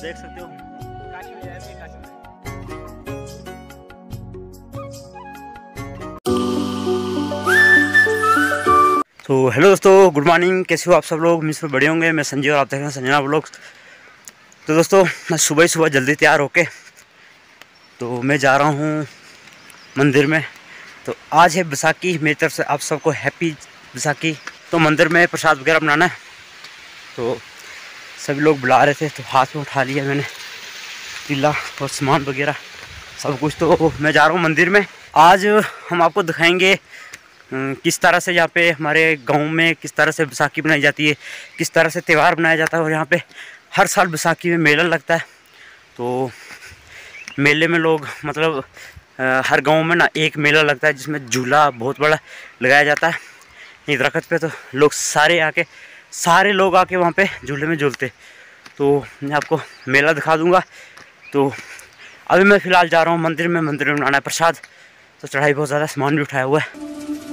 देख सकते हो। तो हेलो दोस्तों, गुड मॉर्निंग। कैसे हो आप सब लोग? मिस में बड़े होंगे। मैं संजय और आप देख रहे हैं संजना व्लॉग। तो दोस्तों मैं सुबह ही सुबह जल्दी तैयार होके तो मैं जा रहा हूँ मंदिर में। तो आज है बैसाखी। मेरी तरफ से आप सबको हैप्पी बैसाखी। तो मंदिर में प्रसाद वगैरह बनाना है, तो सभी लोग बुला रहे थे तो हाथ में उठा लिया मैंने तिला और सामान वगैरह सब कुछ। तो मैं जा रहा हूँ मंदिर में। आज हम आपको दिखाएंगे किस तरह से यहाँ पे हमारे गांव में किस तरह से बैसाखी बनाई जाती है, किस तरह से त्यौहार मनाया जाता है। और यहाँ पे हर साल बैसाखी में मेला लगता है। तो मेले में लोग मतलब हर गांव में ना एक मेला लगता है जिसमें झूला बहुत बड़ा लगाया जाता है एक दरख्त पे। तो लोग सारे लोग आके वहाँ पे झूले में झूलते। तो मैं आपको मेला दिखा दूँगा। तो अभी मैं फ़िलहाल जा रहा हूँ मंदिर में बनाना है प्रसाद। तो चढ़ाई बहुत ज़्यादा, सामान भी उठाया हुआ है।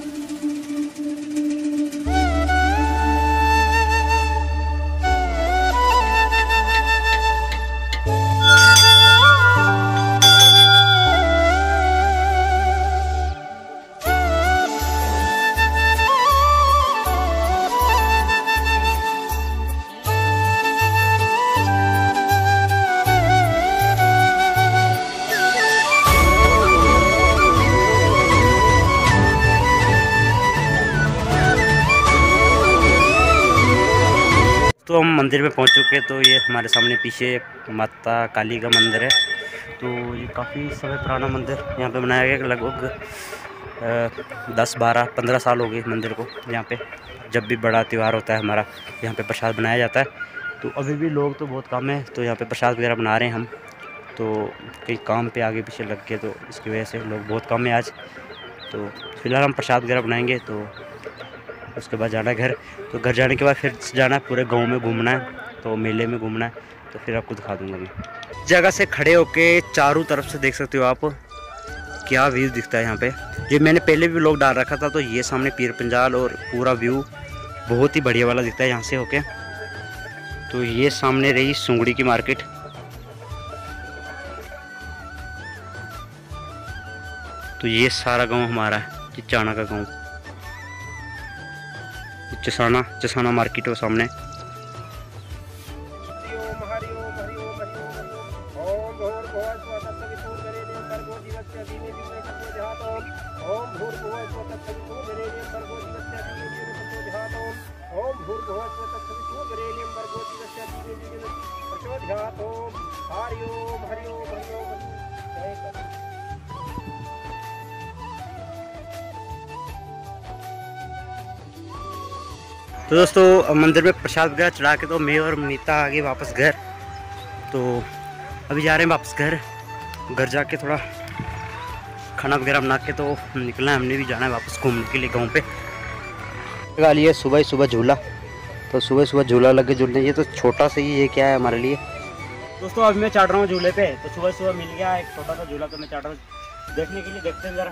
तो हम मंदिर में पहुंच चुके। तो ये हमारे सामने पीछे माता काली का मंदिर है। तो ये काफ़ी समय पुराना मंदिर यहाँ पे बनाया गया। लगभग 10-12-15 साल हो गए मंदिर को। यहाँ पे जब भी बड़ा त्यौहार होता है हमारा, यहाँ पे प्रसाद बनाया जाता है। तो अभी भी लोग तो बहुत कम है, तो यहाँ पे प्रसाद वगैरह बना रहे हैं हम। तो कई काम पे आगे पीछे लग गए, तो इसकी वजह से लोग बहुत कम है आज। तो फिलहाल हम प्रसाद वगैरह बनाएंगे, तो उसके बाद जाना है घर। तो घर जाने के बाद फिर जाना है पूरे गांव में घूमना है, तो मेले में घूमना है। तो फिर आपको दिखा दूंगा मैं। जगह से खड़े होके चारों तरफ से देख सकते हो आप क्या व्यू दिखता है यहाँ पे। ये मैंने पहले भी व्लॉग डाल रखा था। तो ये सामने पीर पंजाल और पूरा व्यू बहुत ही बढ़िया वाला दिखता है यहाँ से होके। तो ये सामने रही सुंगड़ी की मार्केट। तो ये सारा गाँव हमारा है, चिचाना का गाँव। चसाना मार्केट हो सामने। तो दोस्तों मंदिर में प्रसाद वगैरह चढ़ा के तो मैं और मीता आ गए वापस घर। तो अभी जा रहे हैं वापस घर जाके थोड़ा खाना वगैरह बना के तो निकलना है। हमने भी जाना है वापस घूमने के लिए गांव पे। लगा लिए सुबह ही सुबह झूला। तो सुबह सुबह झूला लगे झूलने। ये तो छोटा सा ही, ये क्या है हमारे लिए। दोस्तों अभी मैं चढ़ रहा हूँ झूले पे। तो सुबह सुबह मिल गया एक छोटा सा झूला, तो मैं चढ़ रहा हूँ देखने के लिए। देखते हैं ज़रा।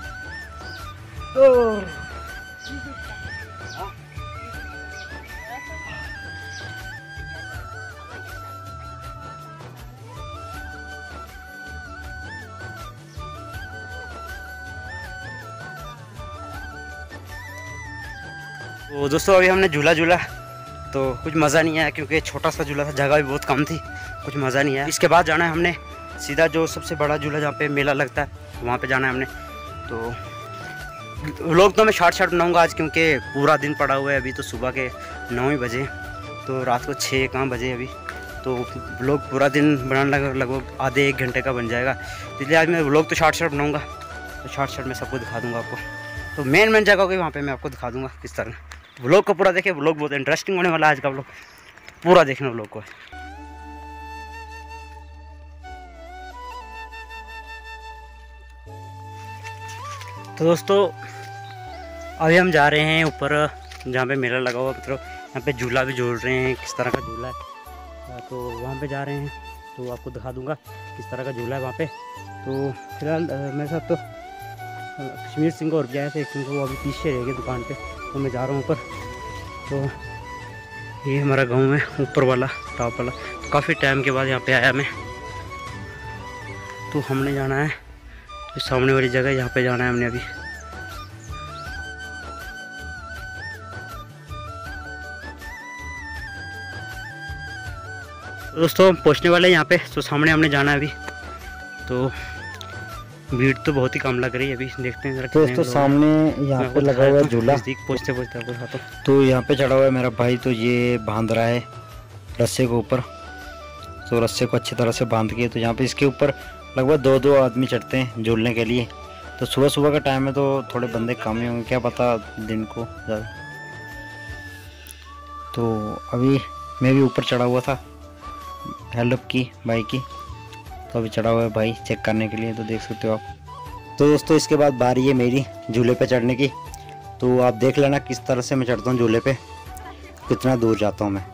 तो दोस्तों अभी हमने झूला तो कुछ मज़ा नहीं आया, क्योंकि छोटा सा झूला था, जगह भी बहुत कम थी, कुछ मज़ा नहीं आया। इसके बाद जाना है हमने सीधा जो सबसे बड़ा झूला जहाँ पे मेला लगता है, वहाँ पे जाना है हमने। तो व्लॉग तो मैं शॉर्ट बनाऊँगा आज, क्योंकि पूरा दिन पड़ा हुआ है। अभी तो सुबह के 9 ही बजे, तो रात को 6 कहाँ बजे अभी। तो व्लॉग पूरा दिन बनाना लगभग आधे 1 घंटे का बन जाएगा। इसलिए आज मैं व्लॉग तो शॉर्ट बनाऊँगा। तो शॉर्ट में सबको दिखा दूँगा आपको। तो मेन जगह होगी वहाँ पे मैं आपको दिखा दूँगा किस तरह। व्लॉग को पूरा देखिए, व्लॉग बहुत इंटरेस्टिंग होने वाला है आज का व्लॉग। पूरा देखना व्लॉग को। तो दोस्तों अभी हम जा रहे हैं ऊपर जहाँ पे मेला लगा हुआ, मतलब यहाँ पे झूला भी झूल रहे हैं। किस तरह का झूला है, तो वहाँ पे जा रहे हैं। तो आपको दिखा दूँगा किस तरह का झूला है वहाँ पे। तो फिलहाल मेरे साथ तो कश्मीर सिंह और भी आए थे, क्योंकि वो अभी पीछे रह गए दुकान पे। तो मैं जा रहा हूँ ऊपर। तो ये हमारा गांव है ऊपर वाला, टॉप वाला। काफ़ी टाइम के बाद यहाँ पे आया मैं। तो हमने जाना है तो सामने वाली जगह, यहाँ पे जाना है हमने अभी। दोस्तों हम पहुँचने वाले हैं यहाँ पे, तो सामने हमने जाना है अभी। तो भीड़ तो बहुत ही कम लग रही है अभी, देखते हैं। दोस्तों सामने यहाँ पे लगा हुआ है झूला, पहुँचते पहुँचते आपको दिखाता हूँ। तो यहाँ पे चढ़ा हुआ है मेरा भाई, तो ये बांध रहा है रस्से के ऊपर। तो रस्से को अच्छी तरह से बांध के, तो यहाँ पे इसके ऊपर लगभग 2-2 आदमी चढ़ते हैं झूलने के लिए। तो सुबह सुबह का टाइम है तो थोड़े बंदे कम ही होंगे, क्या पता दिन को ज़्यादा। तो अभी मैं भी ऊपर चढ़ा हुआ था, हेल्प की भाई की, तो अभी चढ़ा हुआ है भाई चेक करने के लिए, तो देख सकते हो आप। तो दोस्तों इसके बाद बारी है मेरी झूले पे चढ़ने की। तो आप देख लेना किस तरह से मैं चढ़ता हूँ झूले पे, कितना दूर जाता हूँ मैं।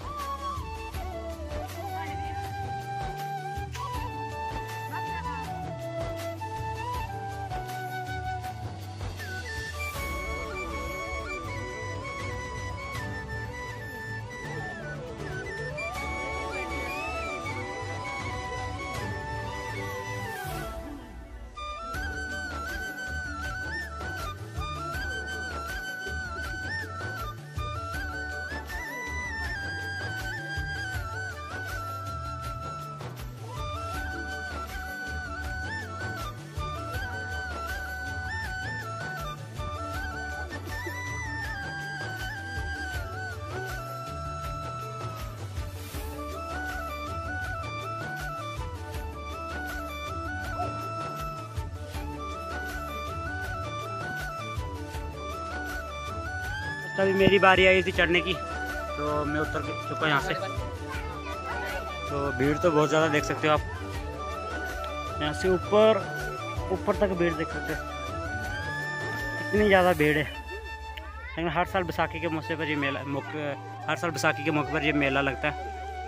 अभी मेरी बारी आई थी चढ़ने की, तो मैं उतर चुका यहाँ से। तो भीड़ तो बहुत ज़्यादा देख सकते हो आप, यहाँ से ऊपर तक भीड़ देख सकते हो, इतनी ज़्यादा भीड़ है। लेकिन हर साल बैसाखी के मौके पर ये हर साल बैसाखी के मौके पर ये मेला लगता है।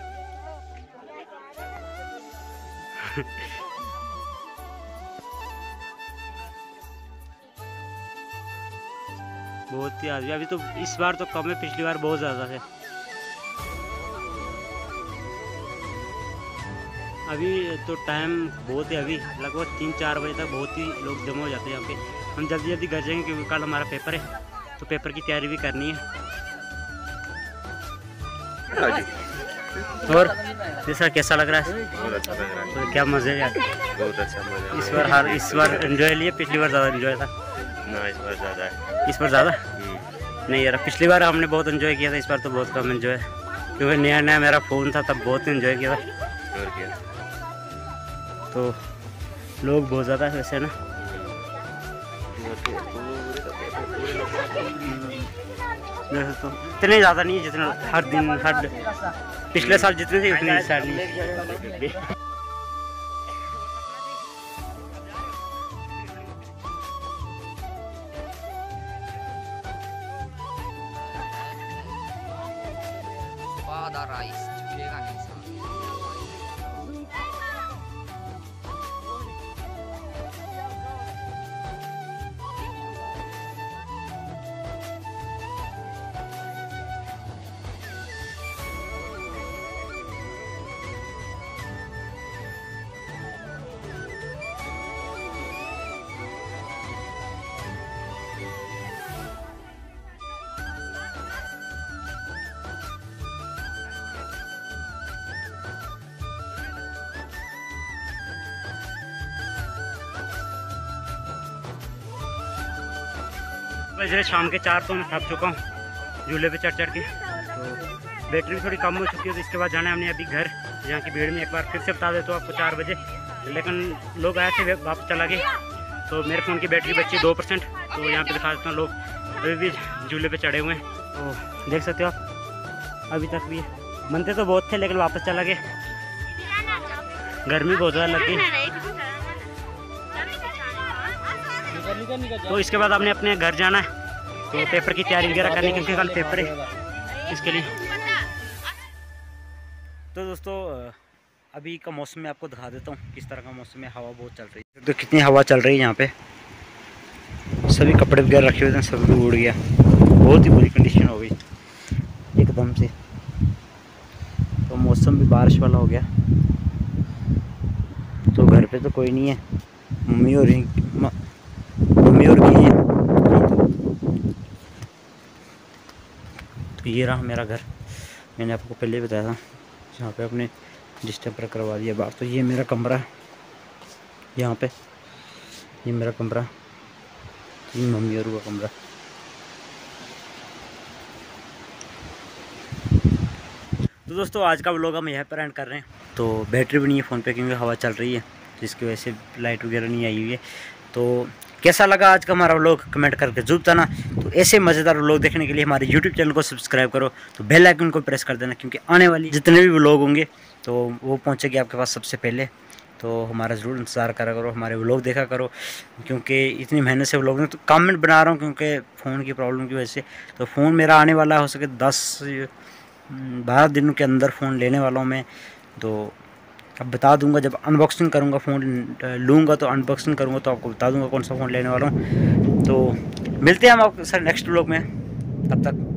बहुत ही आदमी अभी तो इस बार तो कम है, पिछली बार बहुत ज़्यादा है। अभी तो टाइम बहुत है, अभी लगभग 3-4 बजे तक बहुत ही लोग जमा हो जाते हैं यहाँ पे। हम जल्दी जल्दी घर जाएंगे क्योंकि कल हमारा पेपर है, तो पेपर की तैयारी भी करनी है। और जैसा कैसा लग रहा है? बहुत अच्छा लग रहा है। तो क्या मज़े यार, बहुत अच्छा मजा। इस बार एंजॉय लिए, पिछली बार ज़्यादा एंजॉय था ना, इस बार ज़्यादा है। इस बार ज़्यादा नहीं यार, पिछली बार हमने बहुत एंजॉय किया था, इस बार तो बहुत कम एंजॉय, क्योंकि नया नया मेरा फ़ोन था, तब बहुत एंजॉय किया था। और क्या, तो लोग बहुत ज़्यादा है वैसे ना। वैसे तो इतने ज़्यादा नहीं है जितना हर दिन पिछले साल जितने थे उतने इस साल नहीं। राइस झुकेगा नहीं साहब। बजे शाम के 4, तो मैं थक चुका हूँ झूले पे चढ़ के। तो बैटरी भी थोड़ी कम हो चुकी है, तो इसके बाद जाना है हमने अभी घर। यहाँ की भीड़ में एक बार फिर से बता देता हूँ आपको 4 बजे, लेकिन लोग आए थे वापस चला गए, तो मेरे फ़ोन की बैटरी बची 2%। तो यहाँ पे दिखा देता हूँ, लोग अभी भी झूले पे चढ़े हुए हैं, तो देख सकते हो आप। अभी तक भी बनते तो बहुत थे, लेकिन वापस चला गए, गर्मी बहुत ज़्यादा लग गई। तो इसके बाद आपने अपने घर जाना है, तो पेपर की तैयारी वगैरह करनी, क्योंकि कल पेपर है इसके लिए। तो दोस्तों अभी का मौसम मैं आपको दिखा देता हूँ किस तरह का मौसम है। हवा बहुत चल रही है, तो कितनी हवा चल रही है यहाँ पे। सभी कपड़े वगैरह रखे हुए थे, सब भी उड़ गया, बहुत ही बुरी कंडीशन हो गई एकदम से। तो मौसम भी बारिश वाला हो गया। तो घर पे तो कोई नहीं है, मम्मी और गई है। तो ये रहा मेरा घर, मैंने आपको पहले ही बताया था, जहाँ पे अपने डिस्टेंपर करवा दिया बाहर। तो ये मेरा कमरा है, यहाँ पे ये मेरा कमरा, ये मम्मी और का कमरा। तो दोस्तों आज का व्लॉग हम यहाँ पर एंड कर रहे हैं। तो बैटरी भी नहीं है फ़ोन पे क्योंकि हवा चल रही है, जिसकी वजह से लाइट वगैरह नहीं आई हुई है। तो कैसा लगा आज का हमारा व्लॉग कमेंट करके जरूर बताना। तो ऐसे मज़ेदार व्लॉग देखने के लिए हमारे यूट्यूब चैनल को सब्सक्राइब करो, तो बेल आइकन को प्रेस कर देना, क्योंकि आने वाली जितने भी व्लॉग होंगे तो वो पहुँचेगी आपके पास सबसे पहले। तो हमारा ज़रूर इंतज़ार करा करो, हमारे व्लॉग देखा करो, क्योंकि इतनी मेहनत से व्लॉग में तो कमेंट बना रहा हूँ क्योंकि फ़ोन की प्रॉब्लम की वजह से। तो फ़ोन मेरा आने वाला हो सके 10-12 दिनों के अंदर फ़ोन लेने वाला हूँ मैं। तो अब बता दूंगा, जब अनबॉक्सिंग करूंगा, फ़ोन लूँगा तो अनबॉक्सिंग करूंगा तो आपको बता दूंगा कौन सा फ़ोन लेने वाला हूँ। तो मिलते हैं हम आपके साथ नेक्स्ट व्लॉग में, तब तक